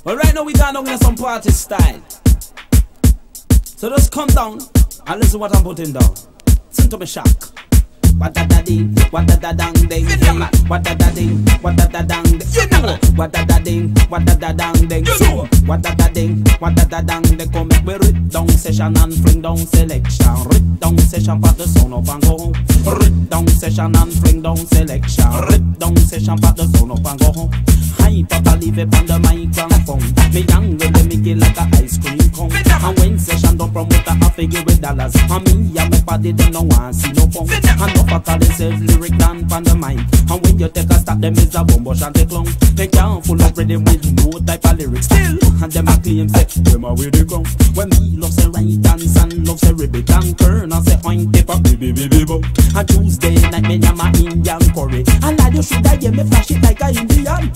Well, right now we got down in some party style. So just come down and listen what I'm putting down. Listen to me shock. What da da ding, what da da dang ding, what da da ding, what da da dang ding, what da da ding, what da da dang ding, what da da ding, what da da dang ding. Come make we rip down session and fling down selection. Rip down session, put the sound up and go home. Rip down session and fling down selection. Rip down session, put the sound up and go home. Hi, Papa, leave it on the microphone. Me young when they make it like a ice cream cone. And when session don't promote, I figure with dollars. And me and my body, they don't want to see no fun. And no for themselves lyric down on the mic. And when you take a stop, them is a bumbo shanty clown. They can't full of rhythm with no type of lyrics. Still, and them a claim say, them a way they come. When me love say right dance and love say ribbit and turn and say oink paper, baby bo. And Tuesday night me and my Indian curry. And lad you should have hear me flash it like a Indian.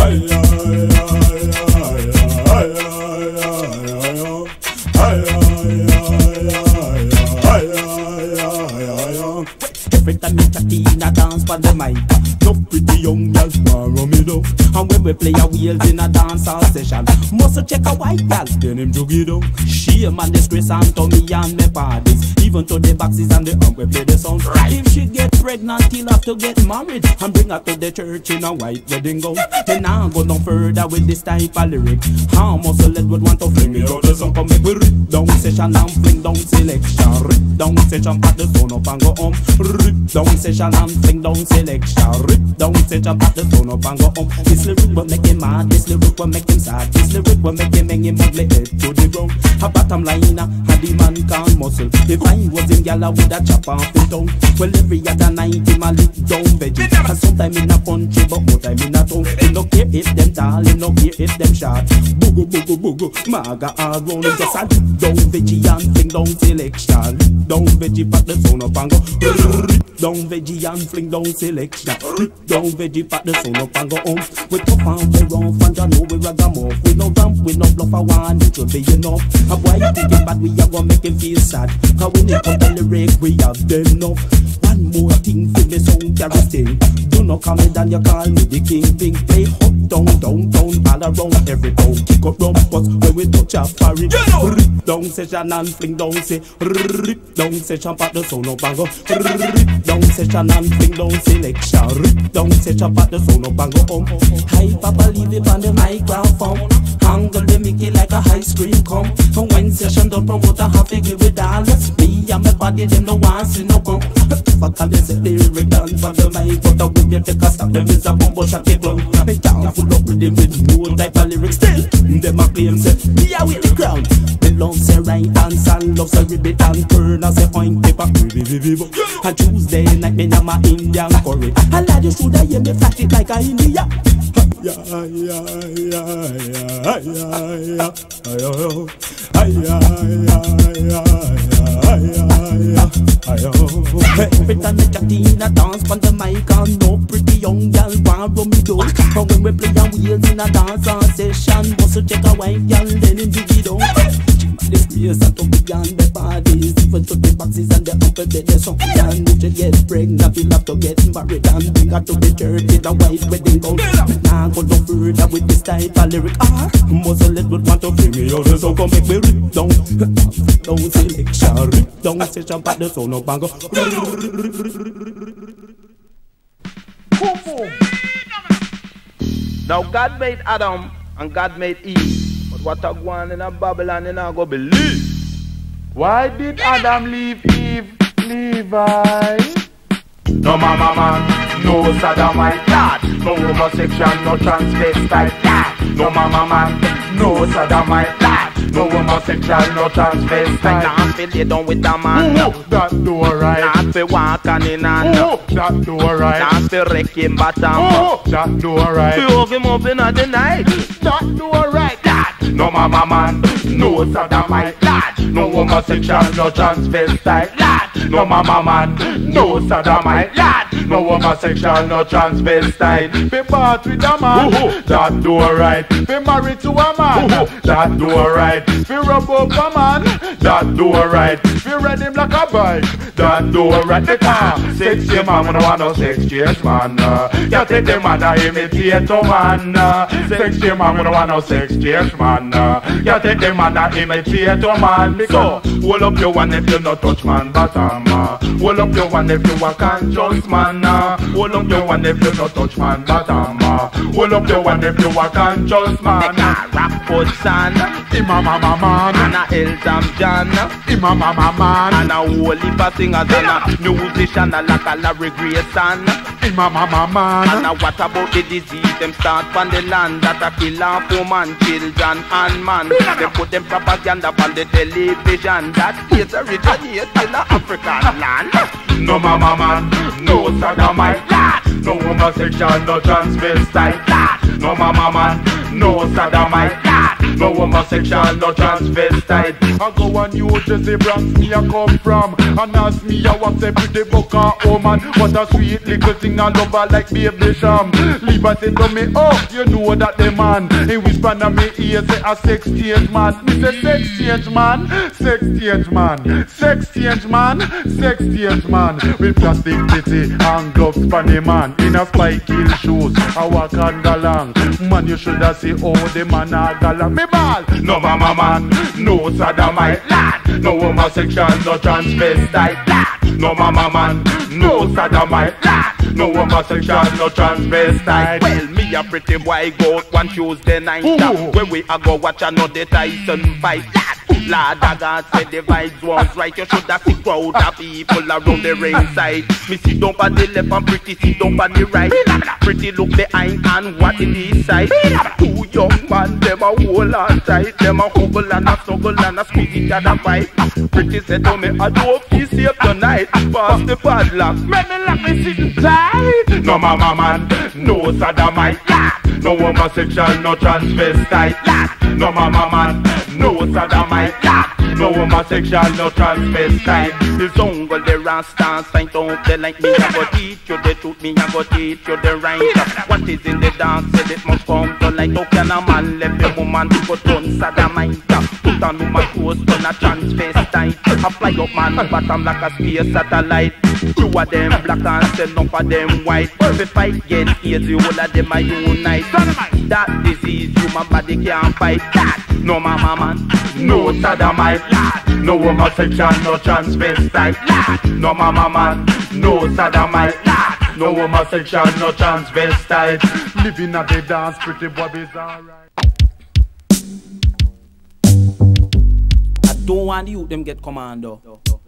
Every time you chat in a dance for the mic, no pretty young girls want run me down. And when we play a wheels in a dance hall session, must check a white girl, then him jug it down. Shame and disgrace and to me and my parties, even to the boxes and the we play the sound. If she get pregnant, he'll have to get married and bring her to the church in a white wedding gown. Then I go no further with this type of lyric. How muscle let would want to fling me out the song. Come make we rip down session and fling down selection. Rip down session, pat the sound up and go home. Rip down session and fling down selection. Rip down session, pat the sound up and go home. This lyric will make him mad, this lyric will make him sad, this lyric will make him ugly head to the ground. A bottom line, a the man can't muscle. If I was him, gyal, I would a chop off his tongue. Well, every other night him a lick down veggie. And sometime in a country, but more time in a town. He no care if them tall, he no care if them short. Boogo, boogo, boogo, maga all round. Just a lick down veggie and fling down selection. Lick down veggie, pat the sound up and go. Lick down veggie and fling down selection. Lick down veggie, pat the sound up and go home. We tough and we rough and you know we ragamuff. We no ramp, we no bluff, I want it to be enough. And why you thinking bad, we are gonna make him feel sad. Cause when they cut the lyric, we have them enough. One more thing for me sound carry sting. Do not call me down, you call me the kingpin. Play hot down, downtown, all around every town. Kick up round bus when we touch a foreign. Rip down session and fling down, say. Rip down session, pat the sound up and go. Rip down session and fling down selection. Rip down session, pat the sound up and go home. Hi Papa, leave it on the microphone. Angle they make it like a ice cream cone. And when session done, promote a half give it dollars. Me and my body, them no want see no bump. Fuck and they say lyric dance for the mic, but the way they take a stop, them is a bumbo shot it down. They can't full up with them with no type of lyrics. Still, them a claim say, we are with the crowd. They love say right dance and love say ribbit and turn and say oink paper. And Tuesday night, me and my Indian curry. And lad, you shoulda hear me flash it like a India. Every time I chat in a dance on the mic, and no pretty young girl want run me down. But when we play a wheels in a dance on session, must check a white girl, then him dig it down. This place are to beyond the parties, even to the boxes and the upper bed. There's some young if you get pregnant, you'll have to get married and bring her to the church in a white wedding gown. Now go no further with this type of lyric. Muzzle it would want to bring me out, so come make me rip down. Down selection, rip down session, pat the sound up and go. Now God made Adam and God made Eve. But what a go on in a Babylon, you not go believe. Why did Adam leave Eve, Levi? No mama man, no sodomite lad. No homosexual, no transvestite lad. No mama man, no sodomite lad. No homosexual, no transvestite. Not fi lay down with a man. That do right. Not fi walk on in and that do right. Not fi wreck him bottom. That do right. Fi hug him up in the night. That do right. Lad. No mama man, no sodomite lad. no homosexual, no transvestite, lad. No mama man, no sodomite, lad. No homosexual, no transvestite. Be part with a man, that do right. Be married to a man, that do right. Be rub up a man, that do right. Be ride him like a bike, that do right. The car, sexy man, we don't want no sex change man. You take the man that imitate a man. Sexy man, we don't want no sex change man. You take the man that imitate a man. So, hold up your one if you not touch man bottom. Hold up your one if you a conscious man. Hold up your one if you not touch man bottom. Hold up your one if you a conscious man. Rap son, Mama man, and a Elton John, Mama man, and a whole heap of singers and a musician like a Larry Grayson. Mama man, and what about the disease? Them start from the land that a kill off woman, children and man. They put them propaganda on the television that is originated in the African land. No mama man, no sodomite, lad. No homosexual, no transvestite, lad. No mama man, no sodomite, lad. No homosexual, no transvestite. I go on New Jersey, Bronx, me I come from. And ask me I was a pretty boca woman. What a sweet little thing I love her like baby sham. Liberty to me, oh, you know that the man. He whisper to me ear say a sex change man. Me say sex change man, sex change man, sex change man, sex change man. With plastic titty and gloves for the man. In a spike heel shoes, I walk on the long. Man, you should have seen oh the man a galang. Me ball, no mama man, no sodomite, lad. No homosexual, no transvestite, lad. No mama man, no sodomite, lad. No homosexual, no transvestite. Well, me a pretty boy go out one Tuesday night. Where we a go watch another Tyson fight, lad. Lord, I God said the vibes was right. You should have seen crowd of people around the ringside. Me sit down on the left and pretty sit down on the right. Pretty look behind and what in the side. Two young man, them a hold on tight. Them a hubble and a snuggle and a squeeze each other fight. Pretty said to me, I hope you safe tonight. Pass the padlock, make me lock me sitting tight. No mama man, no sodomite, lad. No homosexual, no transvestite, lad. No mama man, no sodomite, lad. No homosexual, no transvestite. The jungle, the rastas, sign don't they like me. I go teach you the truth, me I go teach you the right. What is in the dark, said it must come to light. How can a man left a woman to go turn sodomite? Put on woman clothes, turn a transvestite. I fly up man, bottom like a space satellite. Two of them black and send up of them white. We fight against AIDS, the whole of them are unite. That disease, human body can't fight that. No mama man, no sodomite, lad. No homosexual, no transvestite, lad. No mama man, no sodomite, lad. No homosexual, no transvestite. Living at the dance, pretty boys alright. I don't want you them get commando.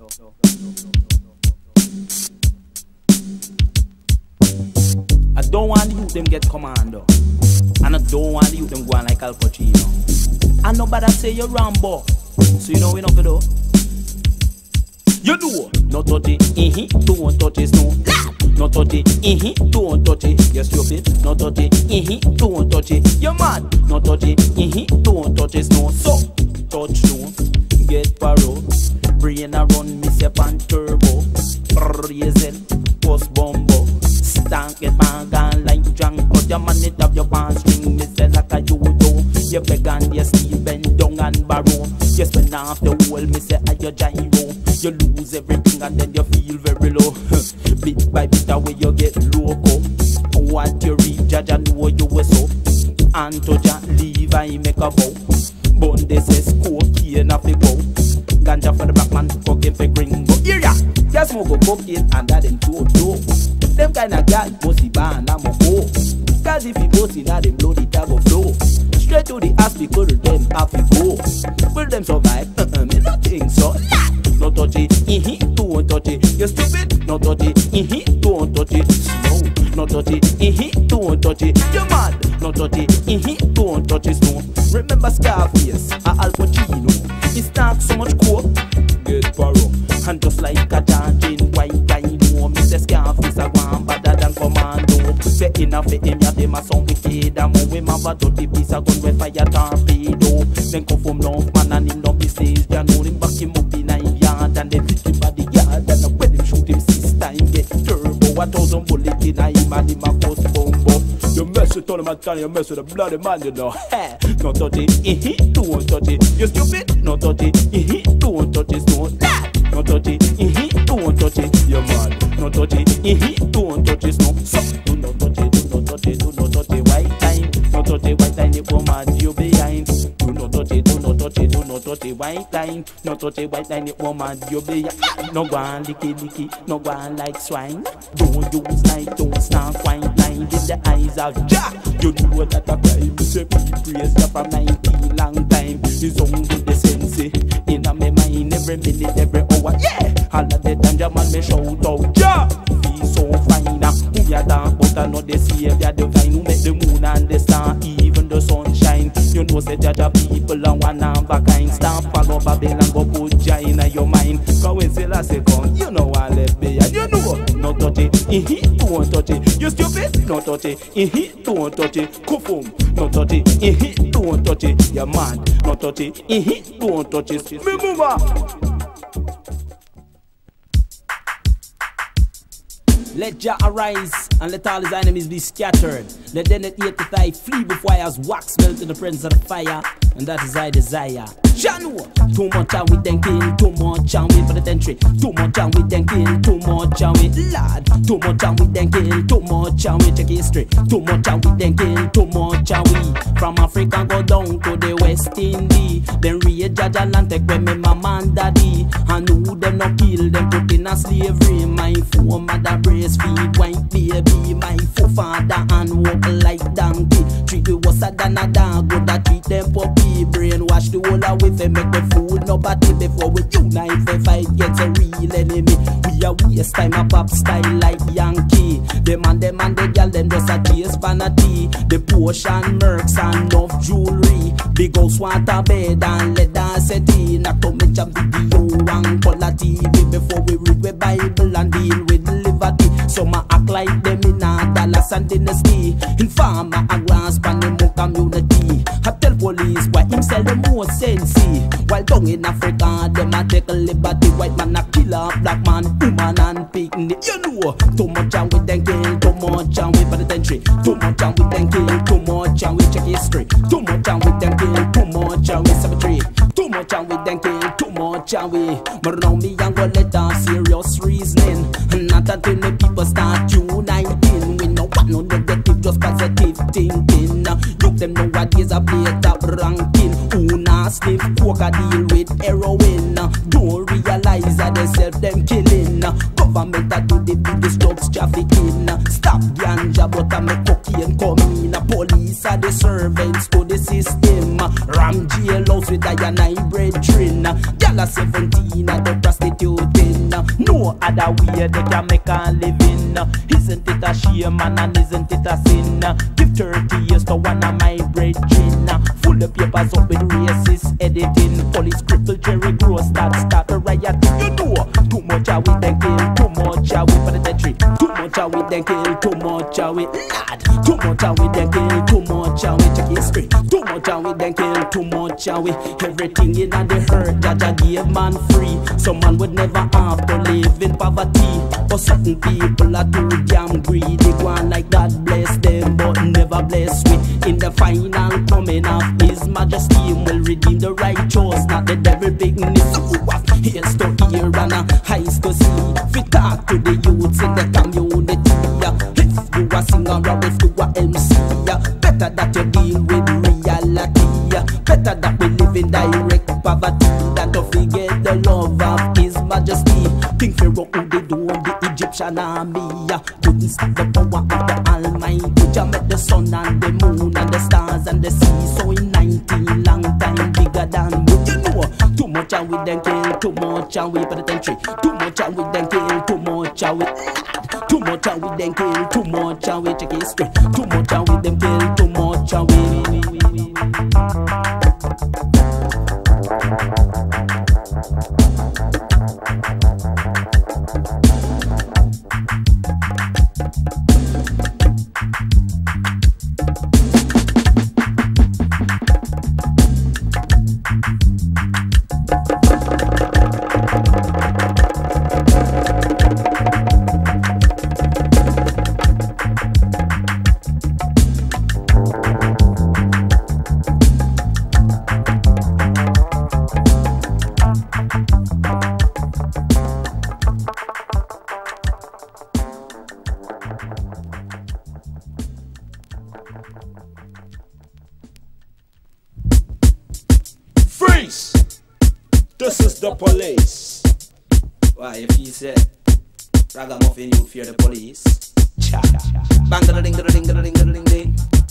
I don't want you them get commando. And I don't want you them go on like Al Pacino. And nobody say you're Rambo. So you know we not gonna do. You do not touch it, don't touch it, no. Not touch it, don't touch it. You stupid. Not touch it, don't touch it. You mad. Not touch it, don't touch it, no. So touch no, get paro. Brain a run, miss your pan turbo. Razel, post bombo. Stank get bang and like drunk. Cause your man it up your pants string. Miss like a yo-yo. You beg and you sleep bend down and barrow. You spend half the whole, me say are your gyro. You lose everything and then you feel very low. Bit by bit away you get loco. What you reach, Jaja know you was so. And to Jah leave I make a vow. Bun they say cocaine a fi go. Ganja for the black man, cocaine for gringo. Yeah, just smoke a cocaine and that them too low. Them kind of gal pussy band I'm a go. Cause if you pussy now them bloody tag of flow. Straight to the ass because them have to go. Will them survive? Me not think so. No touch it, don't touch it. You stupid? No touch it, don't touch it. No, no touch it, don't touch it. You mad? No touch it, don't touch it. No. Remember Scarface, Al Pacino. He stacks so much coke, get paro. And just like a dancing white guy, know me say the Scarface a go on better than commando. Say enough for him, ya them a sound wicked. And when we have a dirty piece of gun, we fire torpedo. Then come from North man and him no business. They know him back him up in a yard and then hit him by the yard. And when him shoot him 6 times, get turbo. 1,000 bullets in a him and him a bust bumbo. You mess with all of my time, you mess with a bloody man, you know. No touch it, don't touch it. You stupid, no touch it, don't touch it, don't. No touch it, don't touch it, you mad. No touch it, don't touch it, no. So, do not touch it, do not touch it, do not touch it, white time. No touch it, white time, you go mad, you behind. Do not touch it, do not touch it, do not touch it, white time. No touch it, white time, you go mad, you behind. No go on licky, no go on like swine. Don't use light, don't stand quite blind in the eyes of Jah. You know that a crime, say we praise Jah from 19 long time. It's only the sense in a me mind every minute, every hour. Yeah, all of the danger man me shout out Jah. Be so fine, who ya dark but I know the Savior divine who make the moon and the star, even the sunshine. You know say Jah people and one of a kind. Stop follow Babylon, go put Jah in your mind. Cause when Selassie come, you know I left me and you know no touch it, don't touch it. You stupid, no touch it, don't touch it. Kufum, no touch it, don't touch it. You mad, no touch it, don't touch it. Me move on. Let Jah arise and let all his enemies be scattered. Let them that hate the thigh flee before I as wax melt in the presence of the fire. And that is I desire. Jah know. Too much and we then kill, too much and we for the entry. Too much and we then kill, too much and we lad. Too much and we then kill, too much and we check history. Too much and we then kill, too much and we from Africa go down to the West Indies. Then read Jah and take with me mama and daddy. And who them no kill, them put in a slavery. My mother breastfeed white baby, my forefather and walk like donkey. Treat the worse than a dog, good that treat them puppy. Brainwash the whole away, they make the food nobody before we unite. The fight gets a real enemy. We a waste time a pop style like Yankee. Them and the girl them just a chase vanity. The Porsche Mercs and enough jewelry. Big house water bed and leather settee. Not to mention video and color TV. Before we read the Bible and deal with liberty. Some act like them in a Dallas and dynasty. Informer a grasp and the more community. I tell police why him sell the more sensey. While down in Africa, them a take a liberty. White man a killer, black man, woman and picnic. You know, too much and we then kill, too much and we for the country. Too much and we then kill, too much and we check history. Too much and we then kill, too much and we cemetery. Too much and we then kill, too much and we. But now me and go let off serious reasoning. Not until the people start uniting. We no want no negative, just positive thinking. Look them nowadays a play top ranking. Who not sniff coke a deal with heroin. Don't realize that they self them killing. Government a do the biggest drugs trafficking. Stop ganja but a make cocaine come in. Police are the servants to the system. Ram jailhouse with a and I brethren. Y'all are 17 and they prostituting. No other way they can make a living. Isn't it a shame and isn't it a sin? Give 30 years to one of my brethren. Full the papers up with racist editing. Police cripple Jerry Gross that start a riot. You know, too much are we then kill, too much are we for the country. Too much are we then kill, too much are we lad. Too much are we then kill, too much are we check history. Too much are we then kill, too much are we. Everything in the hurt, Jah gave man free. Some man would never have to live in poverty. But certain people are too damn greedy. Go on like God bless them, but never bless we. In the final coming of His Majesty, will redeem the righteous, not the devil bigness. Who have ears to hear and eyes to see. Fit talk to the youths in the community. If you a singer or if you a MC, better that you deal with reality. Better that we live in direct poverty than to forget the love of His Majesty. King Pharaoh who they do on the Egyptian army. Couldn't stop the power of the Almighty. Jah met the sun and the moon and the stars and the sea. So in 19 long time bigger than me. You know, too much and we then kill, too much and we for the country. Too much and we then kill, too much and we lad. Too much and we then kill, too much and we check history. Too much and we then kill, too much and we. Freeze! This is the police. Why if you say ragamuffin you fear the police? Cha bang da ding da ding da ding da ding ding.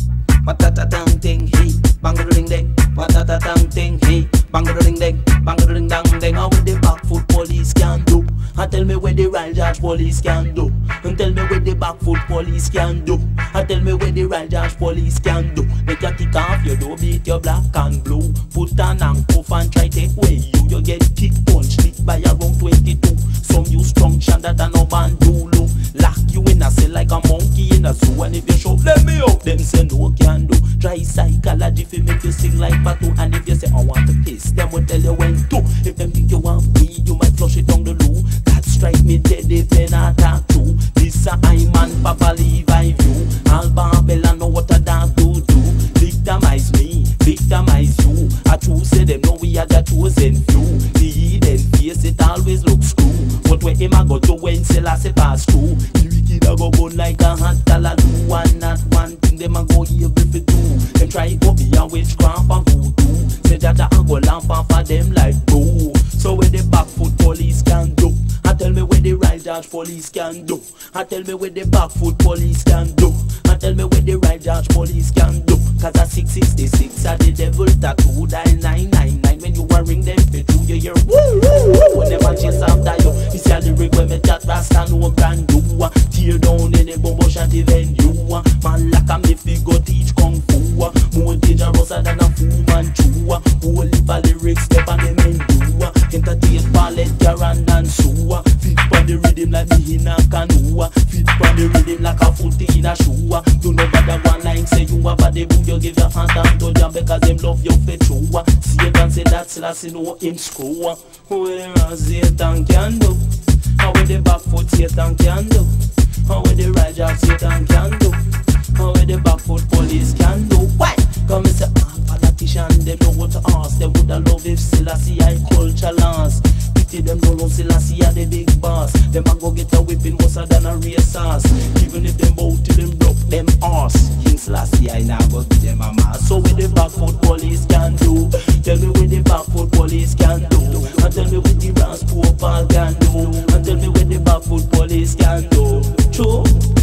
Matata tang ting hey, bang da ding ding. Matata tang ting hey, bang da ding ding, bang da ding dang ding. How the back foot police can do? And tell me what the Royal George police can do. And tell me what the back foot police can do. And tell me what the Royal George police can do. Make you kick off your door, beat your black and blue. Put an handcuff and try take away you. You get kick punch, lick by around 22. Some you strong shanda than no bandulu. Lock you in a cell like a monkey in a zoo. And if you show let me out, them say no can do. Try psychology fi make you sing like Patu. And if you say I want to kiss, them will tell you when to. If them think you want me, you might flush it down the loo. That strike me dead if they not talk to. This a I man, Papa Levi view. All Barbella know what a dog do. Victimize me, victimize you. I true say them know we are the chosen few. The hidden face it always looks screw. But where him a go to when Selassie pass through. The wicked a go gun like a hot callaloo. And not one thing them a go able to do. Them try go be a witchcraft and voodoo. Say that a go lamp off for them like boo. So where the back foot police can do? And tell me where the Royal George police can do. And tell me where the back foot police can do. And tell me where the Royal George police can do. Cause a 666 a the devil tattoo. Dial 999 when you a ring them for two. You hear woo woo woo. Whenever chase after you. This a lyric when me chat rasta no brand new. Tear down any bumbo shanty venue. Man like a me fi go teach kung fu. More dangerous than a Fu Manchu. Whole heap of lyrics step on the menu. Entertain palette, Garand and Sue. Fit on the rhythm like me in a canoe. Fit on the rhythm like a foot in a shoe. You know bother one line say you a body boo. You give your hand and to jam because them love you for true. See it and say that Selassie know him screw. Who the Satan can do? How with the back foot Satan can do? How with the right jack Satan can do? How with the back foot police can do? Why? Come and say politician, them know what to ask. They woulda love if Selassie I culture last. Pity them don't know Selassie are the big boss. Them a go get a whipping worse than a racehorse. Even if them bow till them broke them arse. King Selassie I now go give them a mass. So with the back foot police can do? Tell me what the back foot police can do. And tell me what the Rans poor Paul can do. And tell me what the back foot police can do. True.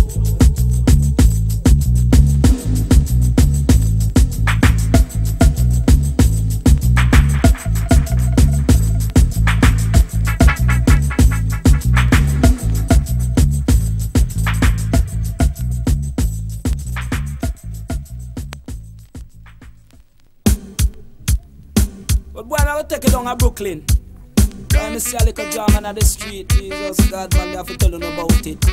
But boy, I will take it down to Brooklyn. Let me see a little drama on the street. Jesus God, man, I have to tell you about it.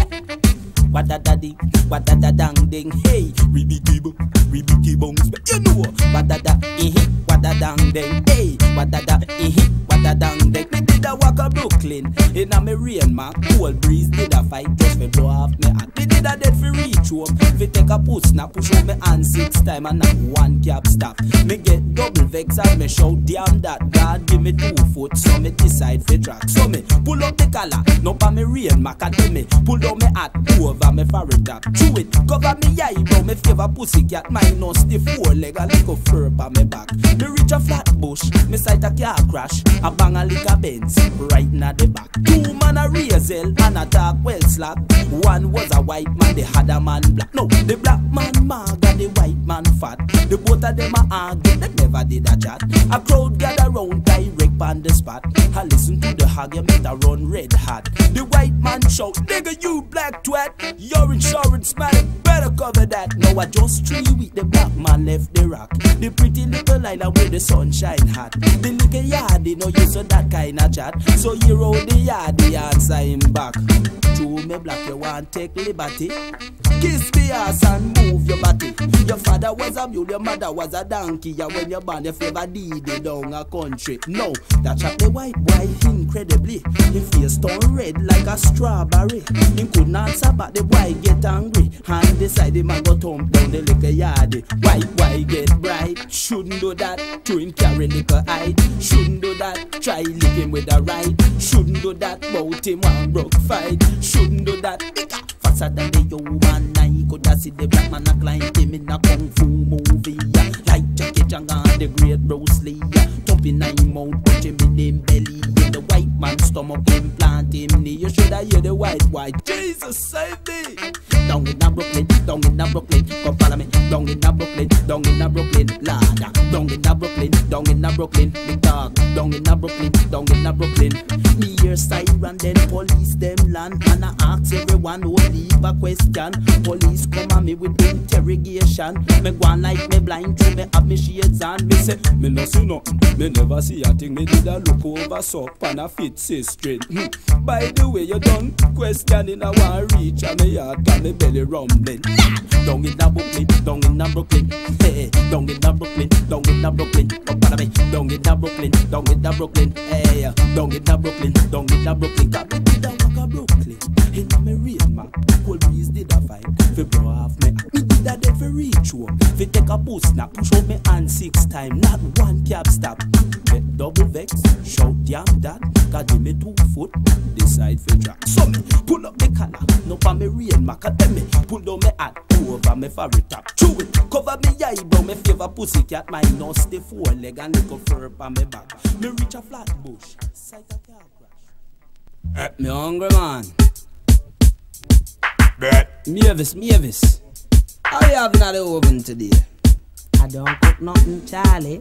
What da da ding, what da da dang ding. Hey, ribby bones, but you know what da da what da dang ding. Hey, what da what da dang ding. Me did a walk up Brooklyn in a me rain mark. Cold breeze did a fight just for blow off me hat. Me did a dead for reach up. Fi take a push now push up me hand 6 times and not one cab stop. Me get double vex and me shout damn that God give me 2 foot so me decide fi track. So me pull up the collar, no pa me rain mark and me pull down me hat over me forehead top. Chew it, cover me eyebrow, me favor pussy cat minus the 4 leg a little fur pa me back. Me reach a flat bush, me sight a car crash, a bang a lick a Benz right na the back. 2 man a razel and a talk well slap. One was a white man, the other man black. No, the black man mag and the white man fat. The both of them a argue, they never did a chat. A crowd gather round direct on the spot. I listen to the argument a run red hot. The white man shout, nigga you black twat, your insurance man better cover that. Now I just 3 weeks the black man left the rock. The pretty little island where the sunshine hot. The little yardie no use of that kind of chat. So you roll the yardie answer him back. To me black you want take liberty. Kiss the ass and move your body. Your father was a mule, your mother was a donkey. And when you born, your favor did it down a country. No, that chap the white boy incredibly. His face turned red like a strawberry. He could not answer but the boy get angry. And decide him a go thump down the little yardie. White boy get bright. Shouldn't do that, to him carry little height. Shouldn't do that, try lick him with a right. Shouldn't do that, bout him one broke fight. Shouldn't do that, faster than the human. I could have see the black man a climb him in a kung fu movie. Like Jackie Chan and the great Bruce Lee. up in him mouth, touch him in him belly. In the white man stomach, implant him knee. You shoulda hear the white. Jesus save me. Down in a Brooklyn, come follow me. Down in a Brooklyn, Lord. Down in a Brooklyn, big dog. Down in a Brooklyn. Me hear siren, then police them land, and I ask everyone who leave a question. Police come at me with interrogation. Me go on like me blind, till me have me shades on. Me say, me no see nothing, me never see a thing. Me did a look over suck and a fit say straight. By the way you done questioning, I want reach and me heart and me belly rumbling. Down in a Brooklyn, hey. Down in a Brooklyn, come follow me. Down in a Brooklyn, hey. Down in a Brooklyn, got me did a walk a Brooklyn. In a me real man, police did a fight. Fi blow off me did a dead for reach home. Fi take a boost snap, push out me hand 6 times, not one cab stop. Get double vex, shout damn that. God give me 2 foot, decide fi drop. So me pull up the collar, no pa me real macademy. Pull down me hat, over me favorite top. Chew it, cover me eyebrow, me favor pussycat. My nose stay 4 leg and little fur pa me back. Me reach a flat bush, sight a car crash. Me hungry man. Mavis. How you having at the oven today? I don't cook nothing, Charlie.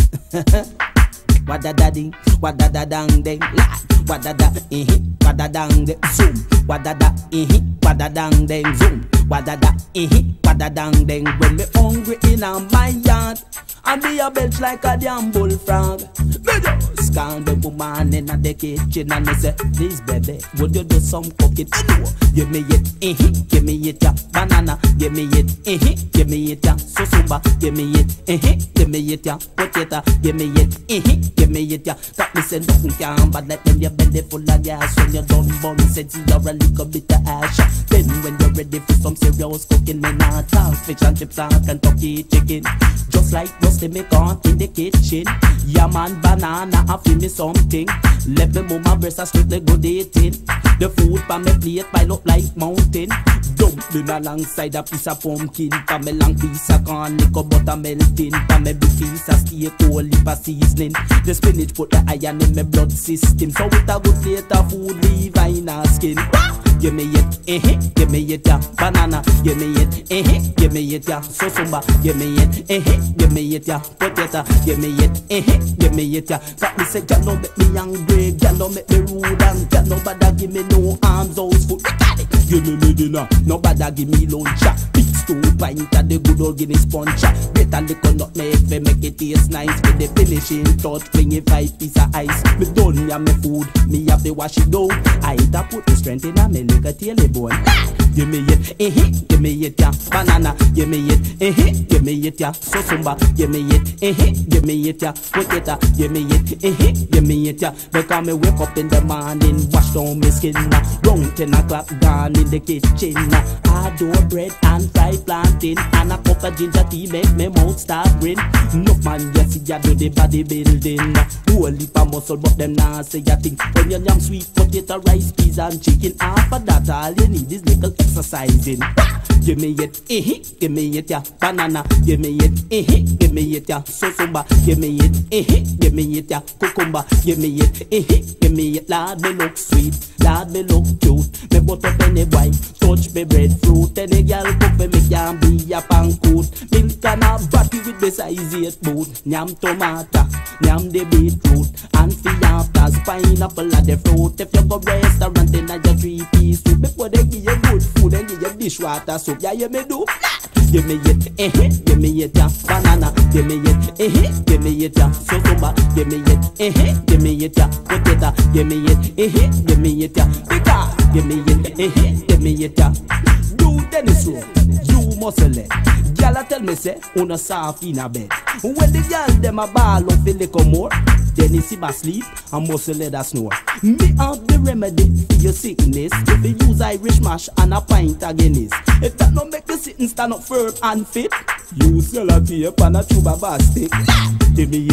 What da ding, what da dang ding, what da what da dang ding, zoom, what da what da dang ding, zoom, what da what da dang ding. When me hungry in a my yard, and me a belch like a damn bullfrog. Me just call the woman in the kitchen and me say, please baby, would you do some cooking? Give me it, give me it, ya banana. Give me it, give me it, ya susumba. Give me it, give me it, ya potato. Give me it, give me it, ya. Got me say nothing can but let them your belly full of gas. When you're done bun, said you're a little bit of ash. Then when you're ready for some serious cooking, me not talk fish and chips and Kentucky chicken. Just like Rusty me caught in the kitchen. Yeah man, banana, I feel me something. Let me move my breast and strictly good eating. The food pa me plate pile up like mountain. Dumpling alongside a piece of pumpkin. Pa me long piece of corn, liquor butter melting. Pa me big piece of steak, whole heap of seasoning. The spinach put the iron in my blood system. So with a good plate of food, leave I in our skin. Give me it, give me it, ya banana. Give me it, give me it, ya susumba. Give me it, give me it, ya potato. Give me it, give me it, ya. Got me say, y'all don't make me angry, y'all don't make me rude, and y'all nobody give me no arms, house food. Give me dinner, nobody give me lunch. Big stool pint of the good old Guinness punch. Better liquor not make it taste nice. With the finishing touch, fling it 5 piece of ice. Me done ya me food, me have to wash it down. I eat a put the strength in a me liquor tail bone. Give me it, give me it, ya banana. Give me it, give me it, ya susumba. Give me it, give me it, ya potato. Give me it, give me it, ya. Because me wake up in the morning, wash down my skin. Round 10 o'clock, gone in the kitchen. I do bread and fried plantain, and a cup of ginger tea make me mouth start grin. No man, yes, ya do the bodybuilding. Whole heap of muscle, but them nah say a thing. When you yam sweet potato, rice, peas and chicken, after that all you need is little exercising. Give me it, give me it, ya banana. Give me it, give me it, ya susumba. Give me it, give me it, ya cucumber. Give me it, give me it. Lord, me look sweet, Lord, me look cute. Me butt up any boy, touch me breadfruit. Any girl cook for me can be a pancoot. Milk and a batty with the size 8 boot. Nyam tomato, nyam the beetroot. And for afters, pineapple at the fruit. If you go restaurant, then I just 3-piece soup. Before they give you good food, then give you dishwater soup. Yeah, you me do. Give me it, give me it, ya banana. Give me it, give me it, ya susumba. Give me it, give me it, ya potato. Give me it, give me it, ya pika. Give me it, give me it, ya. Do Dennis room, you muscle it. Gyal a tell me say, una soft in a bed. When the gyal dem a ball up a little more, Dennis him a sleep and muscle it a snore. Me have the remedy for your sickness. If you use Irish mash and a pint of Guinness. If that no make you sit and stand up firm and fit, use your tape and a tube of basket. Give me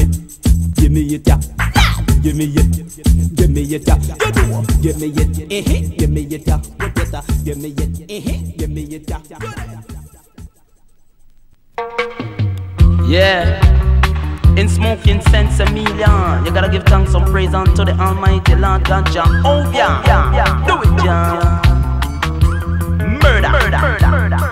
it, ya. Give me it, give me it, ya. You know, give me it, give me it, ya. Potato, give me it, give me it, ya. Yeah, in smoking sense a million. You gotta give thanks and praise unto the Almighty Lord God Jah. Oh yeah, do it, Jah. Murder.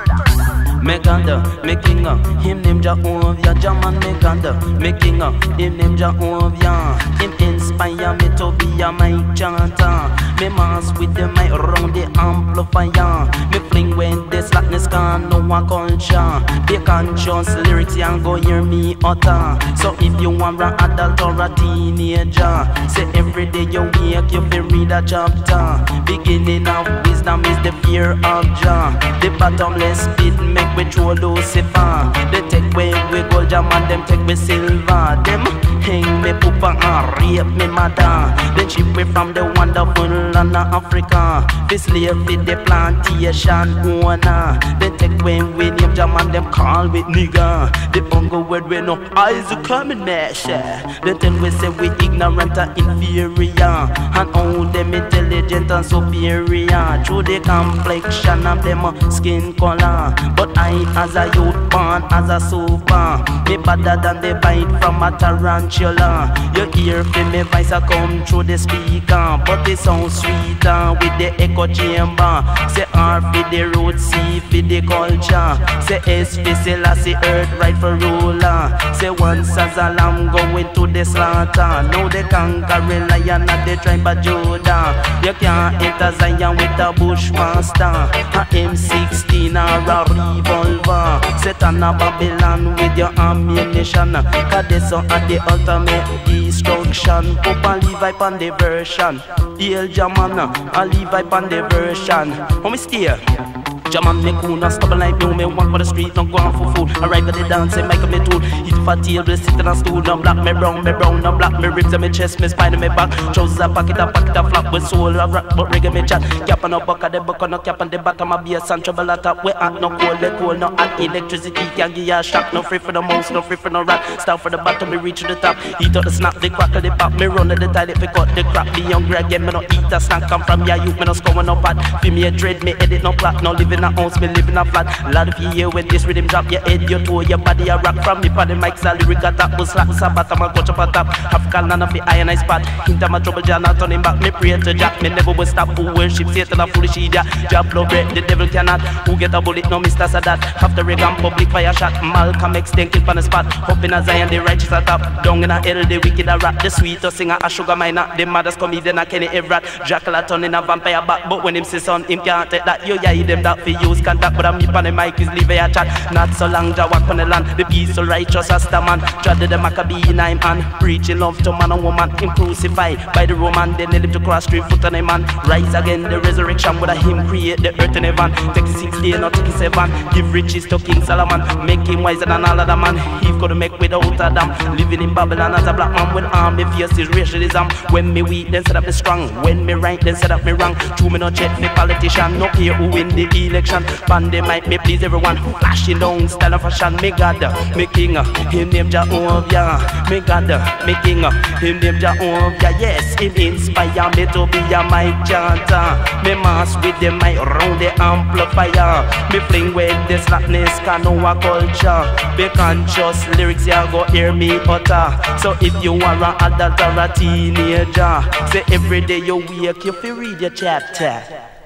Me ganda, me king up, him name Jehovah, Jaman me ganda, me king up, him name Jehovah. Him inspire me to be a mic chanter. Me mass with the mic round the amplifier. Me fling when the slackness can know a culture. Be conscious lyrics and go hear me utter. So if you want an adult or a teenager, say every day you wake you feel read a chapter. Beginning of wisdom is the fear of Jah. The bottomless pit make we throw Lucifer. They take away we gold jam and them take we silver. Them hang me poopa and rape me mother. Then ship me from the wonderful land of Africa. This slave with the plantation owner. They take away we name jam and them call with nigga. The bungle word we know eyes are coming mesh. They tell we say we ignorant and inferior, and all them intelligent and superior. Through the complexion of them skin color. But I as a youth born as a super, me better than the bite from a tarantula. You hear from me voice a come through the speaker, but it sounds sweeter with the echo chamber. Say R for the road, C for the culture. Say S for Selassie, earth right for ruler. Say once as a lamb going to the slaughter. Now the conquering lion of the tribe of Judah. You can't enter Zion with a bushmaster, a M16 or a revolver. Set on a Babylon with your ammunition. Cause this one at the ultimate destruction. Papa Levi on the version. Hail Jamana, I Levi on the version. How me stay? Jaman me cool, not stubborn like me walk for the street, not go on for food. I ride with the dance, and make me tool. Eat for table, sit on a stool. Now black me brown, now black me ribs and me chest, me spine and me back. Trousers a pocket a flap with soul. I rock but reggae me chat. Cap on a buck, the buck on a cap on the bottom of beer. Sun trouble at top, we at no cold, the cold, no hot. Electricity can give you a shock. No free for the mouse, no free for no rat. Start for the bottom, me reach to the top. Eat out the snap, the crackle, the pop. Me run to the toilet, we cut the crap. The hungry again, me no eat a snack. Come from ya youth, me no score no pot. Feel me a dread, me edit no plot. No live in a house, me live in a flat. A lot of you hear when this rhythm drop. Your head, your toe, your body a rock. From me for the mics, a lyric attack. But slap, sabat, I'm a coach up a top. African land of the iron I spot. Into my trouble, Jah not turning back. Me pray to Jack, me never will stop. Who worship Satan a foolish idiot. Jah blow bread, the devil cannot. Who get a bullet, no Mr. Sadat. After Reagan, public fire shot. Malcolm X, then kill on the spot. Up in a Zion, the righteous a top. Down in a hell, the wicked a rap. The sweetest singer, a sugar miner. The mothers comedian, a Kenny Everett. Jackal a turn in a vampire back. But when him say son, him can't take that. You yeah, them that for use contact. But I'm me on the mic is leave a chat. Not so long, Jah walk on the land. The peaceful righteous as the man. Dreaded the Maccabee in I'm hand. Preaching love to man and woman. Him crucified by the Roman. Then they live to cross 3 foot on a man. Rise again, the resurrection. With a him create the earth in heaven. 36 days, not 37. Give riches to King Solomon. Make him wiser than all other man. He could make without a dam. Living in Babylon as a black man. When arm me fierce is racialism. When me weak, then set up me strong. When me right, then set up me wrong. True me no check me politician. No care who win the election. Pandemic me please everyone. Flashing down style of fashion. Me God, me king. Him name Jehovah. Me God, me king. Him name Jehovah. Yes, him inspire me to be a mic chanter. Me mass with the mic round the amplifier. Me fling with the slackness can know a culture. Be conscious lyrics ya go hear me utter. So if you are an adult or a teenager, say every day you wake you feel read your chapter.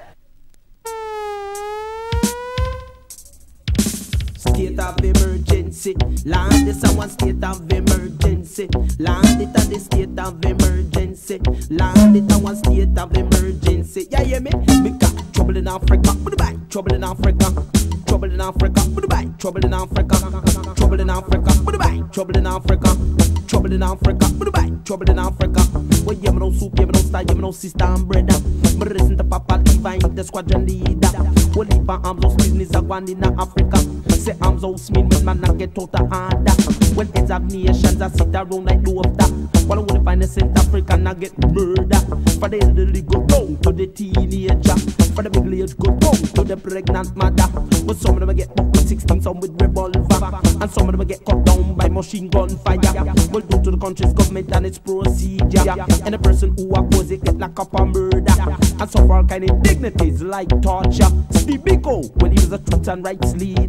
State of emergency. Land is a one state of emergency. Land it a the state of emergency. Land it a one state of emergency. Yeah, yeah, me got trouble in Africa. With the back, trouble in Africa. Trouble in Africa. With the back, trouble in Africa. Trouble in Africa. With the back, trouble in Africa. Trouble in Africa. With the back, trouble in Africa. Well, yeah, me no soup, yeah, me no style, yeah, me no sister and brother. Me listen to Papa Levi, the squadron leader. Well, if my arms out business are going in Africa. Say arms out mean when man not get out of order. When heads of nations I sit around like do of that. While I wanna find a South African I get murder. For the elderly go down to the teenager. For the middle age go down to the pregnant mother. But some of them get up with 16, some with revolver. And some of them get cut down by machine gun fire. Well due to the country's government and its procedure. And the person who oppose it get locked up on murder. And suffer all kind of indignities like torture. Steve Biko when he was a truth and rights leader.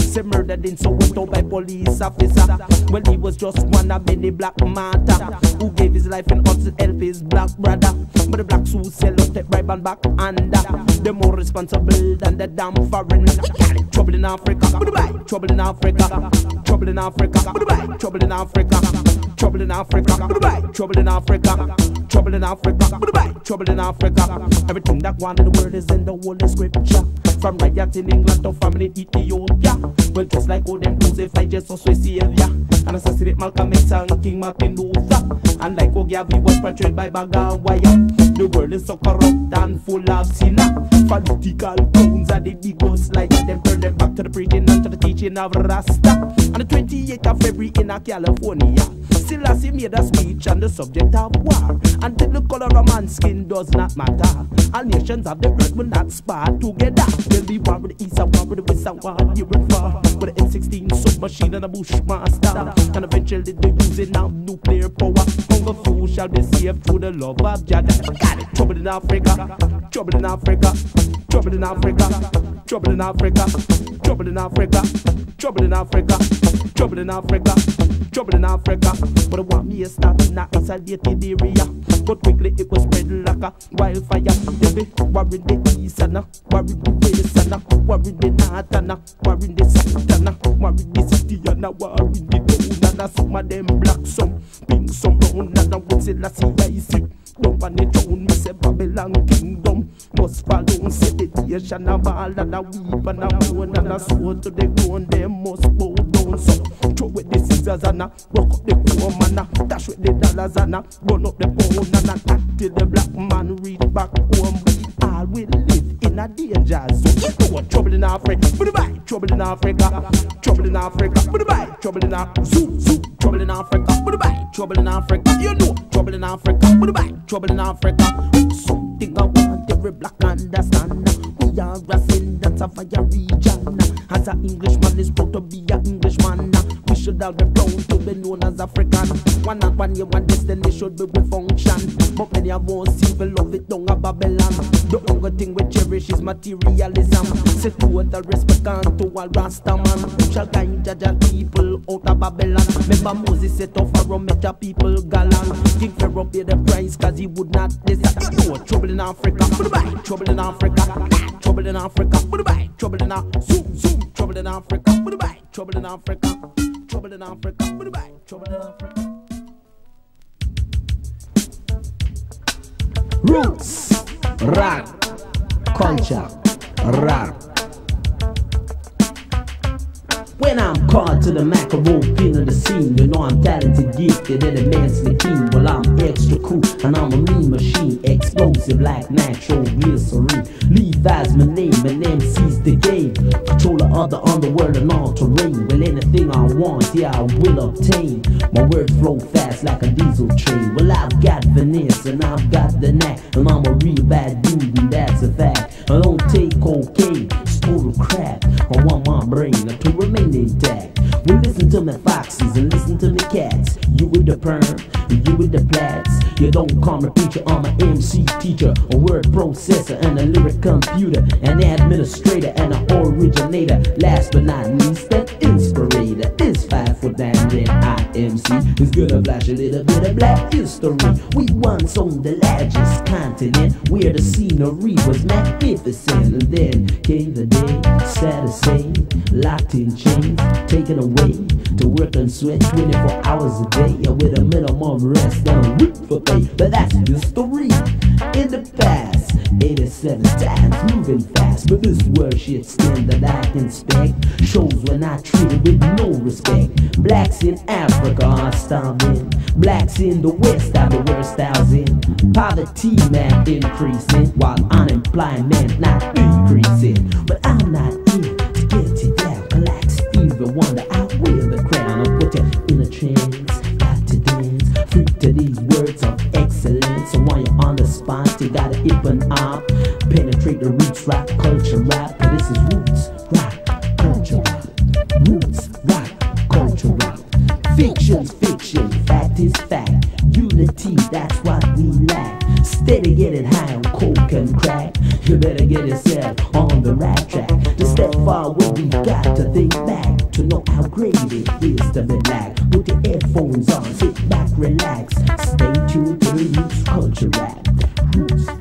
say murdered in Soweto by police officer. Well, he was just one of many black matter who gave his life in order to help his black brother. But the blacks who sell out take right and back under. They're more responsible than the damn foreigner. Trouble in Africa, trouble in Africa, trouble in Africa, trouble in Africa, trouble in Africa, trouble in Africa, trouble in Africa, trouble in Africa. Everything that one in the world is in the Holy Scripture. From riot in England to famine in Ethiopia. Well, just like all them crucify Jesus we Savior and assassinate Malcolm X and King Martin Luther. And like Ogavi was portrayed by Bagawaya. The world is so corrupt and full of sinner. Political clowns are the biggest like them. Turn them back to the preaching and to the teaching of Rasta. On the 28th of February in California, Selassie made a speech on the subject of war. Until the color of man's skin does not matter. All nations of the earth will not spar together. There'll be war with the east and war with the west and war near and far. With the M16 submachine and a Bushmaster. And eventually they're using now nuclear power. Hunger few shall be saved through the love of Jah. Got it. Trouble in Africa, trouble in Africa, trouble in Africa, trouble in Africa, trouble in Africa, trouble in Africa, trouble in Africa, trouble in Africa. But I want me to start in an isolated area. But quickly it was spread like a wildfire. They be worried the east and worried the west and worried the north and worried the south and worried the city and worried the town. And some of them black, some pink, some brown. And I would say last year I see don't want it down, me say Babylon kingdom must fall down. Say the nation a ball and a weep and a moan and a sword to the ground. Them must bow down. So throw with the scissors and a rock up the comb and a dash with the dollars and a run up the pound and a attack till the black man reach back home. We all will live in a danger zone. You know trouble in Africa, trouble in Africa, trouble in Africa, trouble in Africa, trouble in Africa, trouble in Africa. You know trouble in Africa, trouble in Africa. Something I want every black understand. We are a descendants of a region. As an Englishman is proud to be an Englishman. We should all be proud to be known as African. One and one year, one destiny should be we function. But many of us people love it down a Babylon. The only thing we cherish is materialism. Say total respect to all Rastaman. Who shall guide Jah people out of Babylon? Remember Moses set off a rum make the people gallant. King Pharaoh paid the price cause he would not desert. You know trouble in Africa, trouble in Africa, trouble in Africa, trouble in Africa, zoom zoom, trouble in Africa, trouble in Africa, trouble in Africa, trouble in Africa. Roots, rap, culture, rap. When I'm called to the macro pin of the scene, you know I'm talented, gifted, and immensely keen. Well, I'm extra cool, and I'm a mean machine, explosive like natural glycerine. Levi's my name, and MC's the game. Controller of the underworld and all terrain. Well, anything I want, yeah, I will obtain. My words flow fast like a diesel train. Well, I've got finesse, and I've got the knack, and I'm a real bad dude, and that's a fact. I don't take cocaine, it's total crap. I want my brain to remain intact. Well, listen to me foxes and listen to me cats. You with the perm, you with the plats. You don't call me preacher, I'm an MC teacher, a word processor and a lyric computer, an administrator and an originator. Last but not least, an inspirator. This 5 foot damn red IMC is gonna flash a little bit of black history. We once on the largest continent where the scenery was magnificent. And then came the day, sad to say, locked in chains, taken away to work and sweat 24 hours a day, with a minimum rest and a week for pay. But that's history. In the past, 87 times moving fast, but this world shit standard I inspect shows when I treated with no respect. Blacks in Africa are starving, blacks in the West are the worst housing. Poverty man increasing while unemployment not decreasing. But I'm not here to get you down. Relax, Stevie Wonder, I wear the crown. I'll put you in a trance, got to dance, free to these words of excellence. So while you're on the spot, you gotta hip and up, penetrate the roots, rock, culture, rap. This is roots, rock, culture, rap. Roots, rock, culture, rap. Fiction's fiction, fact is fact. Unity, that's what we lack. Steady getting high on coke and crack. You better get yourself on the right track. To step forward, we got to think back to know how great it is to be black. Put your headphones on, sit back, relax. Stay tuned to the Roots Culture Rap. Roots